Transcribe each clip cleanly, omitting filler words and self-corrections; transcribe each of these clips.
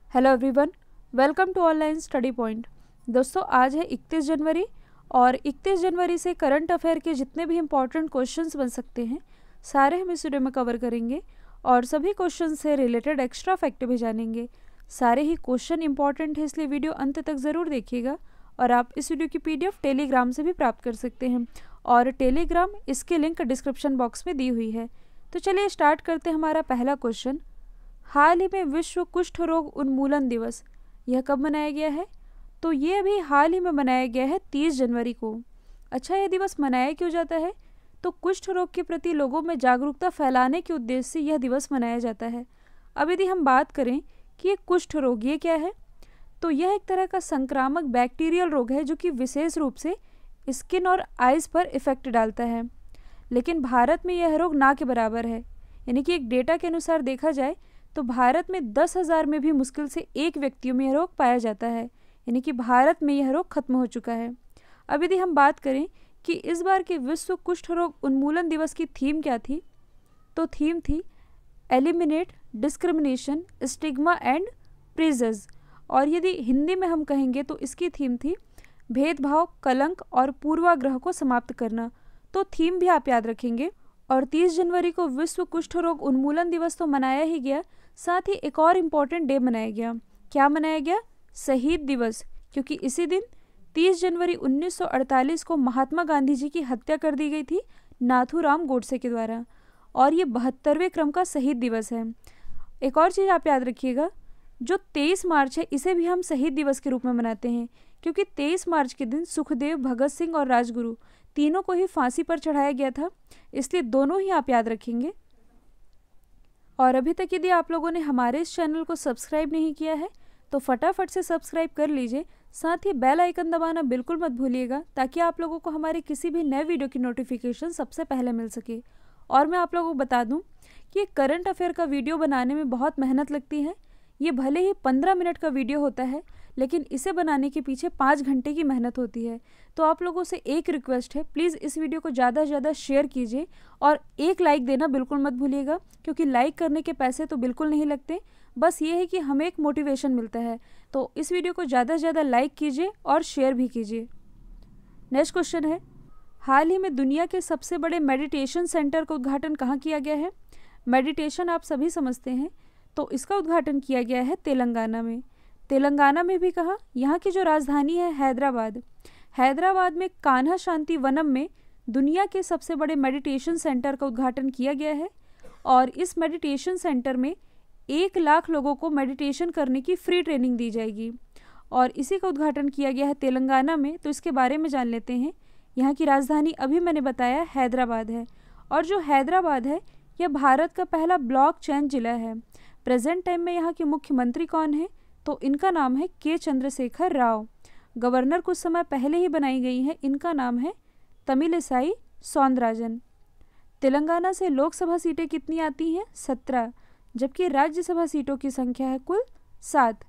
Hello everyone, welcome to online study point. दोस्तों, आज है 31 जनवरी और 31 जनवरी से करंट अफेयर के जितने भी इम्पॉर्टेंट क्वेश्चंस बन सकते हैं सारे हम इस वीडियो में कवर करेंगे और सभी क्वेश्चन से रिलेटेड एक्स्ट्रा फैक्ट भी जानेंगे। सारे ही क्वेश्चन इंपॉर्टेंट है, इसलिए वीडियो अंत तक ज़रूर देखिएगा। और आप इस वीडियो की PDF टेलीग्राम से भी प्राप्त कर सकते हैं और टेलीग्राम इसकी लिंक डिस्क्रिप्शन बॉक्स में दी हुई है। तो चलिए स्टार्ट करते हैं। हमारा पहला क्वेश्चन, हाल ही में विश्व कुष्ठ रोग उन्मूलन दिवस यह कब मनाया गया है? तो ये अभी हाल ही में मनाया गया है 30 जनवरी को। अच्छा, यह दिवस मनाया क्यों जाता है? तो कुष्ठ रोग के प्रति लोगों में जागरूकता फैलाने के उद्देश्य से यह दिवस मनाया जाता है। अब यदि हम बात करें कि ये कुष्ठ रोग ये क्या है, तो यह एक तरह का संक्रामक बैक्टीरियल रोग है जो कि विशेष रूप से स्किन और आइज़ पर इफेक्ट डालता है। लेकिन भारत में यह रोग ना के बराबर है, यानी कि एक डेटा के अनुसार देखा जाए तो भारत में 10,000 में भी मुश्किल से एक व्यक्तियों में यह रोग पाया जाता है, यानी कि भारत में यह रोग खत्म हो चुका है। अब यदि हम बात करें कि इस बार के विश्व कुष्ठ रोग उन्मूलन दिवस की थीम क्या थी, तो थीम थी eliminate discrimination, stigma and prejudice. और यदि हिंदी में हम कहेंगे तो इसकी थीम थी भेदभाव, कलंक और पूर्वाग्रह को समाप्त करना। तो थीम भी आप याद रखेंगे। और 30 जनवरी को विश्व कुष्ठ रोग उन्मूलन दिवस तो मनाया ही गया, साथ ही एक और इम्पॉर्टेंट डे मनाया गया। क्या मनाया गया? शहीद दिवस, क्योंकि इसी दिन 30 जनवरी 1948 को महात्मा गांधी जी की हत्या कर दी गई थी नाथूराम गोडसे के द्वारा, और ये 72वें क्रम का शहीद दिवस है। एक और चीज़ आप याद रखिएगा, जो 23 मार्च है इसे भी हम शहीद दिवस के रूप में मनाते हैं, क्योंकि 23 मार्च के दिन सुखदेव, भगत सिंह और राजगुरु तीनों को ही फांसी पर चढ़ाया गया था, इसलिए दोनों ही आप याद रखेंगे। और अभी तक यदि आप लोगों ने हमारे इस चैनल को सब्सक्राइब नहीं किया है तो फटाफट से सब्सक्राइब कर लीजिए, साथ ही बेल आइकन दबाना बिल्कुल मत भूलिएगा, ताकि आप लोगों को हमारे किसी भी नए वीडियो की नोटिफिकेशन सबसे पहले मिल सके। और मैं आप लोगों को बता दूं कि करंट अफेयर का वीडियो बनाने में बहुत मेहनत लगती है। ये भले ही 15 मिनट का वीडियो होता है, लेकिन इसे बनाने के पीछे 5 घंटे की मेहनत होती है। तो आप लोगों से एक रिक्वेस्ट है, प्लीज़ इस वीडियो को ज़्यादा से ज़्यादा शेयर कीजिए और एक लाइक देना बिल्कुल मत भूलिएगा, क्योंकि लाइक करने के पैसे तो बिल्कुल नहीं लगते, बस ये है कि हमें एक मोटिवेशन मिलता है। तो इस वीडियो को ज़्यादा से ज़्यादा लाइक कीजिए और शेयर भी कीजिए। नेक्स्ट क्वेश्चन है, हाल ही में दुनिया के सबसे बड़े मेडिटेशन सेंटर का उद्घाटन कहाँ किया गया है? मेडिटेशन आप सभी समझते हैं, तो इसका उद्घाटन किया गया है तेलंगाना में। तेलंगाना में भी कहाँ? यहाँ की जो राजधानी है हैदराबाद। हैदराबाद में कान्हा शांति वनम में दुनिया के सबसे बड़े मेडिटेशन सेंटर का उद्घाटन किया गया है, और इस मेडिटेशन सेंटर में 1 लाख लोगों को मेडिटेशन करने की फ्री ट्रेनिंग दी जाएगी, और इसी का उद्घाटन किया गया है तेलंगाना में। तो इसके बारे में जान लेते हैं। यहाँ की राजधानी अभी मैंने बताया हैदराबाद है, और जो हैदराबाद है यह भारत का पहला ब्लॉकचेन जिला है। प्रेजेंट टाइम में यहाँ के मुख्यमंत्री कौन है? तो इनका नाम है के चंद्रशेखर राव। गवर्नर कुछ समय पहले ही बनाई गई है, इनका नाम है तमिलिसाई सौंदराजन। तेलंगाना से लोकसभा सीटें कितनी आती हैं? 17, जबकि राज्यसभा सीटों की संख्या है कुल 7।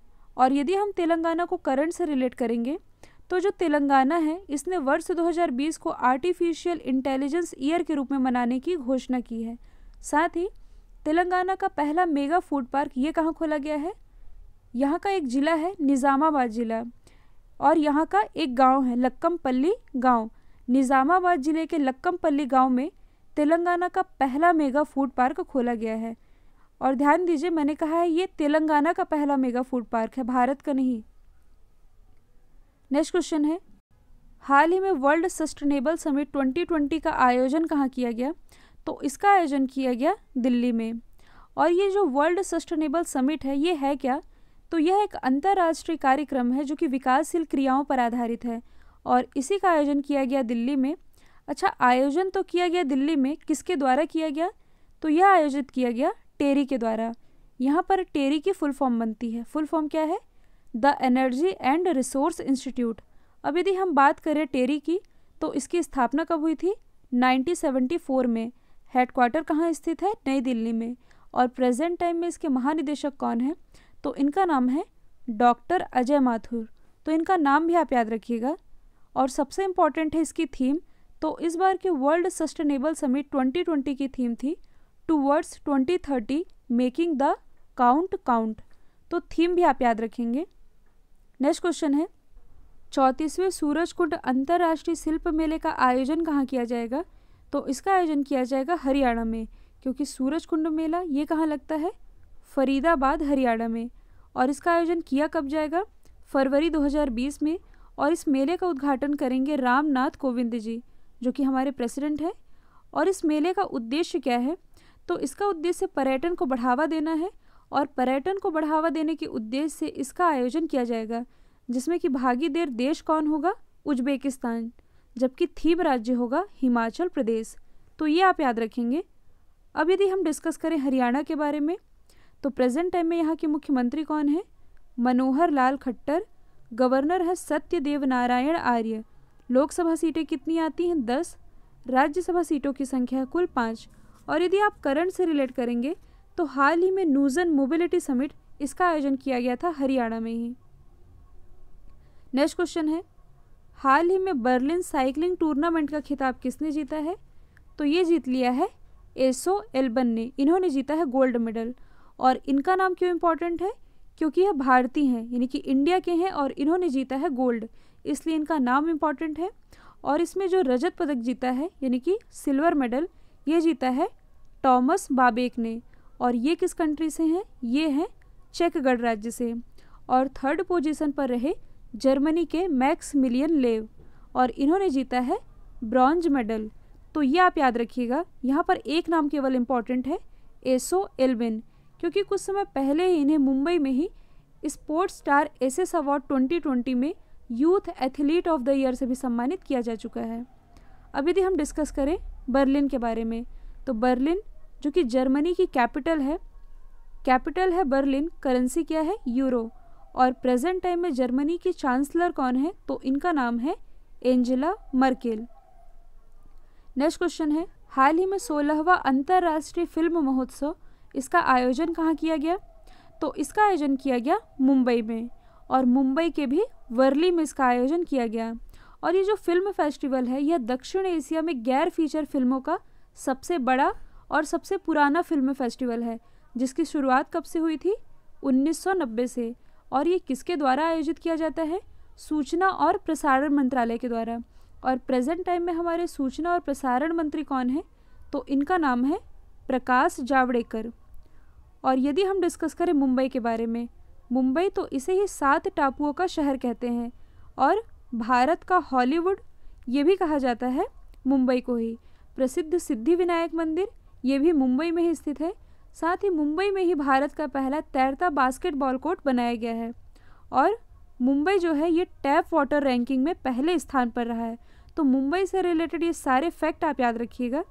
और यदि हम तेलंगाना को करंट से रिलेट करेंगे तो जो तेलंगाना है इसने वर्ष 2020 को आर्टिफिशियल इंटेलिजेंस ईयर के रूप में मनाने की घोषणा की है। साथ ही तेलंगाना का पहला मेगा फूड पार्क ये कहाँ खोला गया है? यहाँ का एक ज़िला है निज़ामाबाद ज़िला, और यहाँ का एक गांव है लक्कमपल्ली गांव। निज़ामाबाद ज़िले के लक्कमपल्ली गांव में तेलंगाना का पहला मेगा फूड पार्क खोला गया है। और ध्यान दीजिए, मैंने कहा है ये तेलंगाना का पहला मेगा फूड पार्क है, भारत का नहीं। नेक्स्ट क्वेश्चन है, हाल ही में वर्ल्ड सस्टेनेबल समिट 2020 का आयोजन कहाँ किया गया? तो इसका आयोजन किया गया दिल्ली में। और ये जो वर्ल्ड सस्टेनेबल समिट है ये है क्या? तो यह एक अंतर्राष्ट्रीय कार्यक्रम है जो कि विकासशील क्रियाओं पर आधारित है, और इसी का आयोजन किया गया दिल्ली में। अच्छा, आयोजन तो किया गया दिल्ली में, किसके द्वारा किया गया? तो यह आयोजित किया गया टेरी के द्वारा। यहाँ पर टेरी की फुल फॉर्म बनती है। फुल फॉर्म क्या है? The energy and resource institute. अब यदि हम बात करें टेरी की, तो इसकी स्थापना कब हुई थी? 1974 में। हेडक्वार्टर कहाँ स्थित है? नई दिल्ली में। और प्रेजेंट टाइम में इसके महानिदेशक कौन है? तो इनका नाम है डॉक्टर अजय माथुर। तो इनका नाम भी आप याद रखिएगा। और सबसे इम्पॉर्टेंट है इसकी थीम। तो इस बार के वर्ल्ड सस्टेनेबल समिट 2020 की थीम थी towards 2030 making the count count. तो थीम भी आप याद रखेंगे। नेक्स्ट क्वेश्चन है 34वें सूरजकुंड अंतर्राष्ट्रीय शिल्प मेले का आयोजन कहाँ किया जाएगा? तो इसका आयोजन किया जाएगा हरियाणा में, क्योंकि सूरजकुंड मेला ये कहाँ लगता है? फरीदाबाद हरियाणा में। और इसका आयोजन किया कब जाएगा? फरवरी 2020 में। और इस मेले का उद्घाटन करेंगे रामनाथ कोविंद जी, जो कि हमारे प्रेसिडेंट हैं। और इस मेले का उद्देश्य क्या है? तो इसका उद्देश्य पर्यटन को बढ़ावा देना है, और पर्यटन को बढ़ावा देने के उद्देश्य से इसका आयोजन किया जाएगा, जिसमें कि भागीदार देश कौन होगा? उज्बेकिस्तान, जबकि थीम राज्य होगा हिमाचल प्रदेश। तो ये आप याद रखेंगे। अब यदि हम डिस्कस करें हरियाणा के बारे में, तो प्रेजेंट टाइम में यहाँ के मुख्यमंत्री कौन है? मनोहर लाल खट्टर। गवर्नर है सत्यदेव नारायण आर्य। लोकसभा सीटें कितनी आती हैं? 10। राज्यसभा सीटों की संख्या कुल 5। और यदि आप करंट से रिलेट करेंगे तो हाल ही में न्यूजन मोबिलिटी समिट, इसका आयोजन किया गया था हरियाणा में ही। नेक्स्ट क्वेश्चन है हाल ही में बर्लिन साइकिलिंग टूर्नामेंट का खिताब किसने जीता है? तो ये जीत लिया है एसो एल्बन ने। इन्होंने जीता है गोल्ड मेडल। और इनका नाम क्यों इम्पोर्टेंट है? क्योंकि यह भारतीय हैं, यानी कि इंडिया के हैं, और इन्होंने जीता है गोल्ड, इसलिए इनका नाम इम्पॉर्टेंट है। और इसमें जो रजत पदक जीता है, यानी कि सिल्वर मेडल, ये जीता है टॉमस बाबेक ने। और ये किस कंट्री से हैं? ये हैं चेक गणराज्य से। और थर्ड पोजीशन पर रहे जर्मनी के मैक्समिलियन लेव, और इन्होंने जीता है ब्रॉन्ज मेडल। तो ये आप याद रखिएगा। यहाँ पर एक नाम केवल इम्पॉर्टेंट है, एसो एल्बिन, क्योंकि कुछ समय पहले ही इन्हें मुंबई में ही स्पोर्ट्स स्टार एसएस अवार्ड 2020 में youth athlete of the year से भी सम्मानित किया जा चुका है। अब यदि हम डिस्कस करें बर्लिन के बारे में, तो बर्लिन जो कि जर्मनी की कैपिटल है बर्लिन। करेंसी क्या है? यूरो। और प्रेजेंट टाइम में जर्मनी की चांसलर कौन है? तो इनका नाम है एंजेला मर्केल। नेक्स्ट क्वेश्चन है हाल ही में 16वां अंतर्राष्ट्रीय फिल्म महोत्सव, इसका आयोजन कहाँ किया गया? तो इसका आयोजन किया गया मुंबई में, और मुंबई के भी वर्ली में इसका आयोजन किया गया। और ये जो फिल्म फेस्टिवल है, यह दक्षिण एशिया में गैर फीचर फिल्मों का सबसे बड़ा और सबसे पुराना फिल्म फेस्टिवल है, जिसकी शुरुआत कब से हुई थी? 1990 से। और ये किसके द्वारा आयोजित किया जाता है? सूचना और प्रसारण मंत्रालय के द्वारा। और प्रेजेंट टाइम में हमारे सूचना और प्रसारण मंत्री कौन है? तो इनका नाम है प्रकाश जावड़ेकर। और यदि हम डिस्कस करें मुंबई के बारे में, मुंबई तो इसे ही 7 टापुओं का शहर कहते हैं, और भारत का हॉलीवुड ये भी कहा जाता है मुंबई को ही। प्रसिद्ध सिद्धि विनायक मंदिर ये भी मुंबई में ही स्थित है। साथ ही मुंबई में ही भारत का पहला तैरता बास्केटबॉल कोर्ट बनाया गया है। और मुंबई जो है ये टैप वाटर रैंकिंग में पहले स्थान पर रहा है। तो मुंबई से रिलेटेड ये सारे फैक्ट आप याद रखिएगा।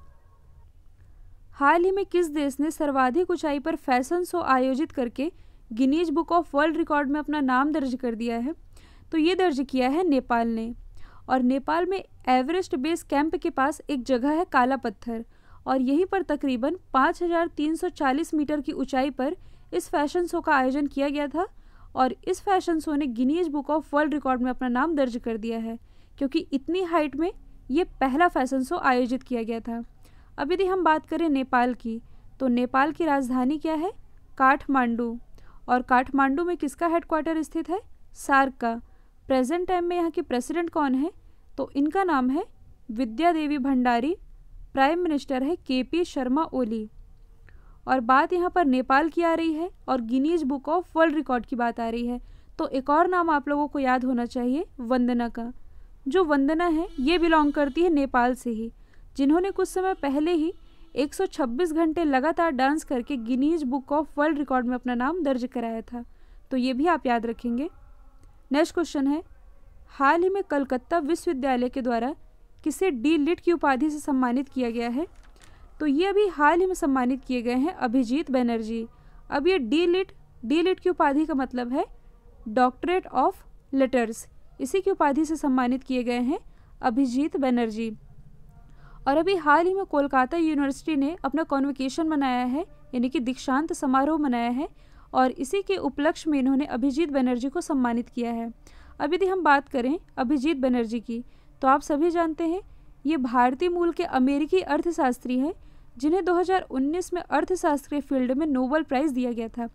हाल ही में किस देश ने सर्वाधिक ऊंचाई पर फैशन शो आयोजित करके Guinness book of world record में अपना नाम दर्ज कर दिया है? तो ये दर्ज किया है नेपाल ने। और नेपाल में एवरेस्ट बेस कैंप के पास एक जगह है काला पत्थर, और यहीं पर तकरीबन 5340 मीटर की ऊंचाई पर इस फैशन शो का आयोजन किया गया था। और इस फैशन शो ने Guinness book of world record में अपना नाम दर्ज कर दिया है, क्योंकि इतनी हाइट में ये पहला फैशन शो आयोजित किया गया था। अब यदि हम बात करें नेपाल की, तो नेपाल की राजधानी क्या है? काठमांडू। और काठमांडू में किसका हेडक्वार्टर स्थित है? सार्क का। प्रेजेंट टाइम में यहाँ के प्रेसिडेंट कौन है? तो इनका नाम है विद्या देवी भंडारी। प्राइम मिनिस्टर है केपी शर्मा ओली। और बात यहाँ पर नेपाल की आ रही है और Guinness book of world record की बात आ रही है, तो एक और नाम आप लोगों को याद होना चाहिए, वंदना का। जो वंदना है ये बिलोंग करती है नेपाल से ही, जिन्होंने कुछ समय पहले ही 126 घंटे लगातार डांस करके Guinness book of world record में अपना नाम दर्ज कराया था। तो ये भी आप याद रखेंगे। नेक्स्ट क्वेश्चन है हाल ही में कलकत्ता विश्वविद्यालय के द्वारा किसे डी लिट की उपाधि से सम्मानित किया गया है? तो ये अभी हाल ही में सम्मानित किए गए हैं अभिजीत बनर्जी। अब ये डी लिट की उपाधि का मतलब है डॉक्टरेट ऑफ लेटर्स, इसी की उपाधि से सम्मानित किए गए हैं अभिजीत बनर्जी। और अभी हाल ही में कोलकाता यूनिवर्सिटी ने अपना कॉन्वोकेशन मनाया है, यानी कि दीक्षांत समारोह मनाया है, और इसी के उपलक्ष्य में इन्होंने अभिजीत बनर्जी को सम्मानित किया है। अब यदि हम बात करें अभिजीत बनर्जी की, तो आप सभी जानते हैं ये भारतीय मूल के अमेरिकी अर्थशास्त्री हैं, जिन्हें 2019 में अर्थशास्त्र के फील्ड में नोबेल प्राइज़ दिया गया था।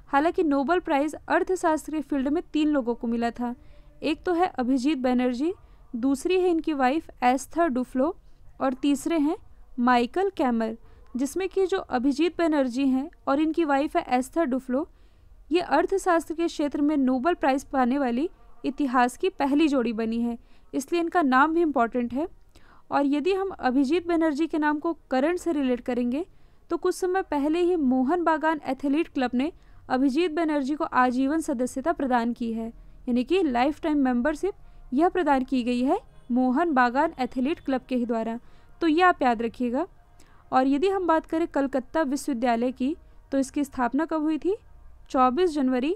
हालांकि नोबेल प्राइज़ अर्थशास्त्र के फील्ड में 3 लोगों को मिला था। एक तो है अभिजीत बनर्जी, दूसरी है इनकी वाइफ एस्थर डुफ्लो और तीसरे हैं माइकल कैमर, जिसमें कि जो अभिजीत बनर्जी हैं और इनकी वाइफ है एस्थर डुफ्लो, ये अर्थशास्त्र के क्षेत्र में नोबेल प्राइज़ पाने वाली इतिहास की पहली जोड़ी बनी है, इसलिए इनका नाम भी इम्पॉर्टेंट है। और यदि हम अभिजीत बनर्जी के नाम को करंट से रिलेट करेंगे तो कुछ समय पहले ही मोहन बागान एथलीट क्लब ने अभिजीत बनर्जी को आजीवन सदस्यता प्रदान की है, यानी कि लाइफ टाइम मेंबरशिप यह प्रदान की गई है मोहन बागान एथलीट क्लब के ही द्वारा, तो ये आप याद रखिएगा। और यदि हम बात करें कलकत्ता विश्वविद्यालय की तो इसकी स्थापना कब हुई थी? 24 जनवरी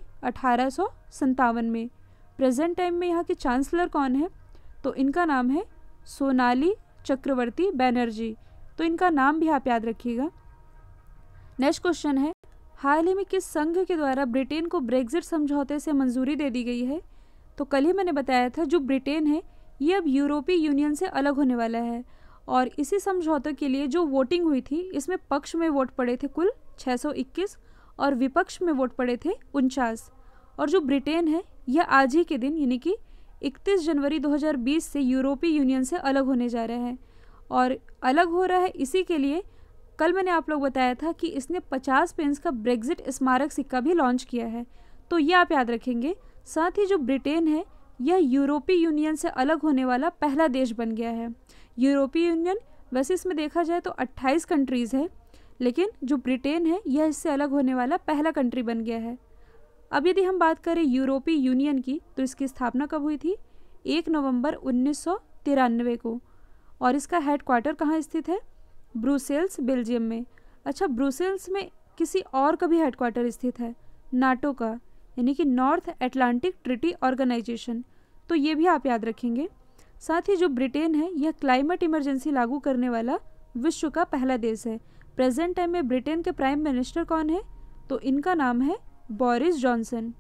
1857 में। प्रेजेंट टाइम में यहाँ के चांसलर कौन है? तो इनका नाम है सोनाली चक्रवर्ती बनर्जी, तो इनका नाम भी आप याद रखिएगा। नेक्स्ट क्वेश्चन है, हाल ही में किस संघ के द्वारा ब्रिटेन को ब्रेक्जिट समझौते से मंजूरी दे दी गई है? तो कल ही मैंने बताया था जो ब्रिटेन है ये अब यूरोपीय यूनियन से अलग होने वाला है, और इसी समझौते के लिए जो वोटिंग हुई थी इसमें पक्ष में वोट पड़े थे कुल 621 और विपक्ष में वोट पड़े थे 49। और जो ब्रिटेन है यह आज ही के दिन यानी कि 31 जनवरी 2020 से यूरोपीय यूनियन से अलग होने जा रहा है। और अलग हो रहा है इसी के लिए कल मैंने आप लोग बताया था कि इसने 50 पेंस का ब्रेक्जिट स्मारक सिक्का भी लॉन्च किया है, तो ये आप याद रखेंगे। साथ ही जो ब्रिटेन है यह यूरोपीय यूनियन से अलग होने वाला पहला देश बन गया है। यूरोपीय यूनियन वैसे इसमें देखा जाए तो 28 कंट्रीज़ है, लेकिन जो ब्रिटेन है यह इससे अलग होने वाला पहला कंट्री बन गया है। अब यदि हम बात करें यूरोपीय यूनियन की तो इसकी स्थापना कब हुई थी? 1 नवंबर 1993 को। और इसका हेडक्वार्टर कहाँ स्थित है? ब्रुसेल्स, बेल्जियम में। अच्छा, ब्रुसेल्स में किसी और का भी हेडक्वार्टर स्थित है, नाटो का, यानी कि नॉर्थ एटलांटिक ट्रीटी ऑर्गेनाइजेशन, तो ये भी आप याद रखेंगे। साथ ही जो ब्रिटेन है यह क्लाइमेट इमरजेंसी लागू करने वाला विश्व का पहला देश है। प्रेजेंट टाइम में ब्रिटेन के प्राइम मिनिस्टर कौन है? तो इनका नाम है बोरिस जॉनसन।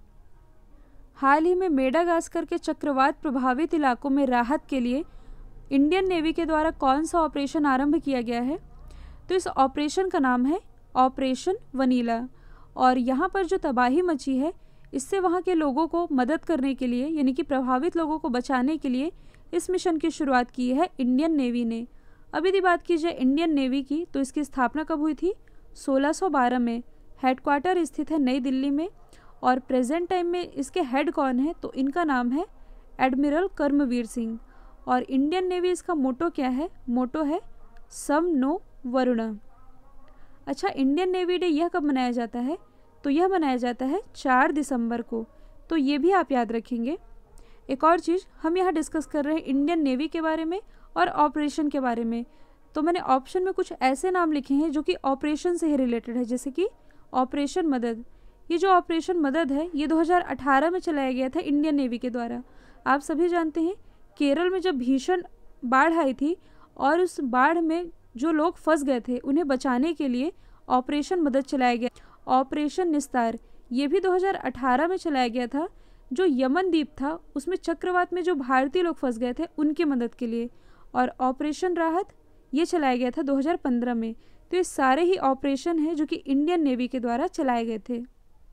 हाल ही में मेडागास्कर के चक्रवात प्रभावित इलाकों में राहत के लिए इंडियन नेवी के द्वारा कौन सा ऑपरेशन आरंभ किया गया है? तो इस ऑपरेशन का नाम है ऑपरेशन वनीला। और यहाँ पर जो तबाही मची है इससे वहाँ के लोगों को मदद करने के लिए, यानी कि प्रभावित लोगों को बचाने के लिए इस मिशन की शुरुआत की है इंडियन नेवी ने। अब यदि बात की जाए इंडियन नेवी की तो इसकी स्थापना कब हुई थी? 1612 में। हेडक्वार्टर स्थित है नई दिल्ली में। और प्रेजेंट टाइम में इसके हेड कौन है? तो इनका नाम है एडमिरल कर्मवीर सिंह। और इंडियन नेवी इसका मोटो क्या है? मोटो है सम नो वरुण। अच्छा, इंडियन नेवी डे यह कब मनाया जाता है? तो यह मनाया जाता है 4 दिसंबर को, तो ये भी आप याद रखेंगे। एक और चीज़, हम यहाँ डिस्कस कर रहे हैं इंडियन नेवी के बारे में और ऑपरेशन के बारे में, तो मैंने ऑप्शन में कुछ ऐसे नाम लिखे हैं जो कि ऑपरेशन से ही रिलेटेड है, जैसे कि ऑपरेशन मदद। ये जो ऑपरेशन मदद है ये 2018 में चलाया गया था इंडियन नेवी के द्वारा। आप सभी जानते हैं केरल में जब भीषण बाढ़ आई थी और उस बाढ़ में जो लोग फंस गए थे उन्हें बचाने के लिए ऑपरेशन मदद चलाया गया। ऑपरेशन निस्तार ये भी 2018 में चलाया गया था। जो यमन द्वीप था उसमें चक्रवात में जो भारतीय लोग फंस गए थे उनकी मदद के लिए। और ऑपरेशन राहत ये चलाया गया था 2015 में। तो ये सारे ही ऑपरेशन हैं जो कि इंडियन नेवी के द्वारा चलाए गए थे।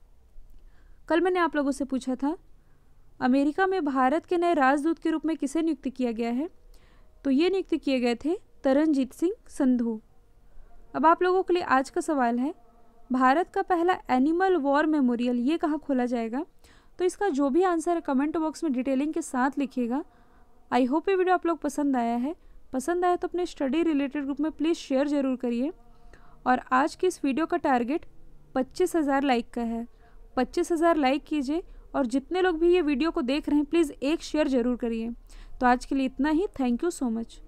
कल मैंने आप लोगों से पूछा था अमेरिका में भारत के नए राजदूत के रूप में किसे नियुक्त किया गया है? तो ये नियुक्त किए गए थे तरनजीत सिंह संधू। अब आप लोगों के लिए आज का सवाल है, भारत का पहला एनिमल वॉर मेमोरियल ये कहाँ खोला जाएगा? तो इसका जो भी आंसर है कमेंट बॉक्स में डिटेलिंग के साथ लिखिएगा। आई होप ये वीडियो आप लोग पसंद आया है। पसंद आया तो अपने स्टडी रिलेटेड ग्रुप में प्लीज़ शेयर ज़रूर करिए। और आज की इस वीडियो का टारगेट 25,000 लाइक का है। 25,000 लाइक कीजिए और जितने लोग भी ये वीडियो को देख रहे हैं प्लीज़ एक शेयर ज़रूर करिए। तो आज के लिए इतना ही। Thank you so much.